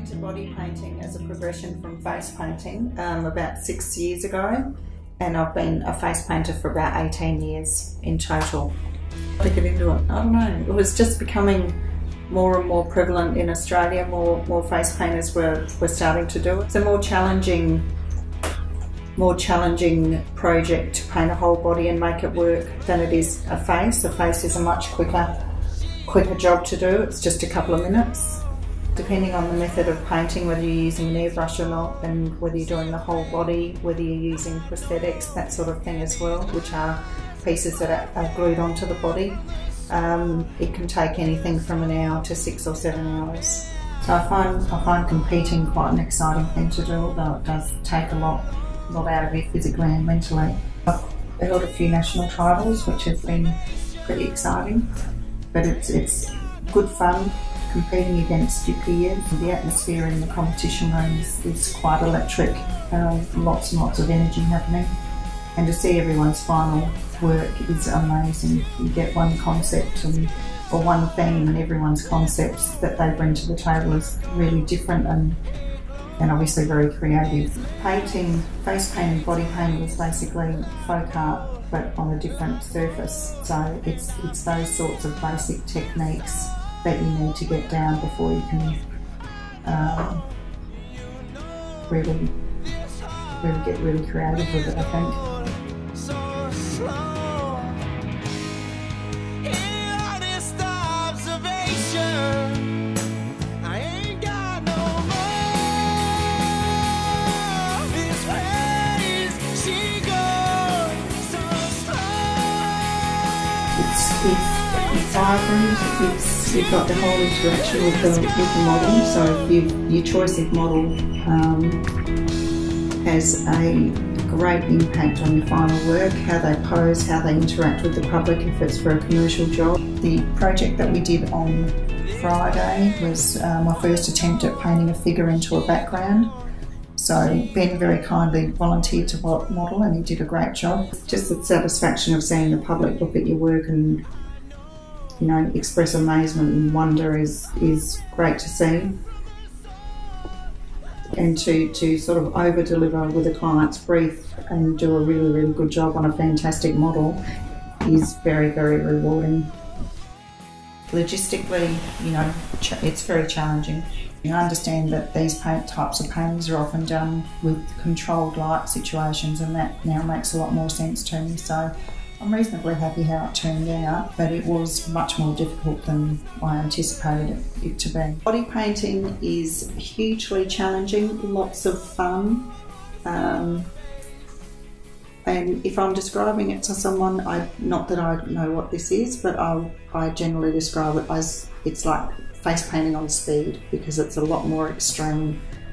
into body painting as a progression from face painting about 6 years ago, and I've been a face painter for about 18 years in total. To get into it, I don't know, it was just becoming more and more prevalent in Australia. More face painters were starting to do it. It's a more challenging project to paint a whole body and make it work than it is a face. A face is a much quicker job to do. It's just a couple of minutes. Depending on the method of painting, whether you're using an airbrush or not, and whether you're doing the whole body, whether you're using prosthetics, that sort of thing as well, which are pieces that are glued onto the body. It can take anything from an hour to 6 or 7 hours. So I find competing quite an exciting thing to do, although it does take a lot out of you physically and mentally. I've held a few national titles, which have been pretty exciting, but it's good fun competing against your peers. The atmosphere in the competition room is quite electric, lots and lots of energy happening, and to see everyone's final work is amazing. You get one concept or one theme, and everyone's concepts that they bring to the table is really different and obviously very creative. Painting, face painting, body painting is basically folk art but on a different surface. So it's those sorts of basic techniques that you need to get down before you can really get really creative with it, I think. It's vibrant, you've got the whole interaction with the model, so your choice of model has a great impact on your final work, how they pose, how they interact with the public if it's for a commercial job. The project that we did on Friday was my first attempt at painting a figure into a background. So Ben very kindly volunteered to model, and he did a great job. Just the satisfaction of seeing the public look at your work and, you know, express amazement and wonder is great to see. And to sort of over-deliver with a client's brief and do a really, really good job on a fantastic model is very, very rewarding. Logistically, you know, it's very challenging. I understand that these types of paintings are often done with controlled light situations, and that now makes a lot more sense to me. So I'm reasonably happy how it turned out, but it was much more difficult than I anticipated it to be. Body painting is hugely challenging, lots of fun. And if I'm describing it to someone, not that I know what this is, but I generally describe it as it's like face painting on speed, because it's a lot more extreme